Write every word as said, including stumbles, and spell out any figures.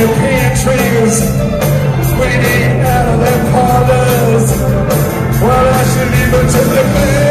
their pantries, waiting out of their parlors. Well, I should leave it to the bed.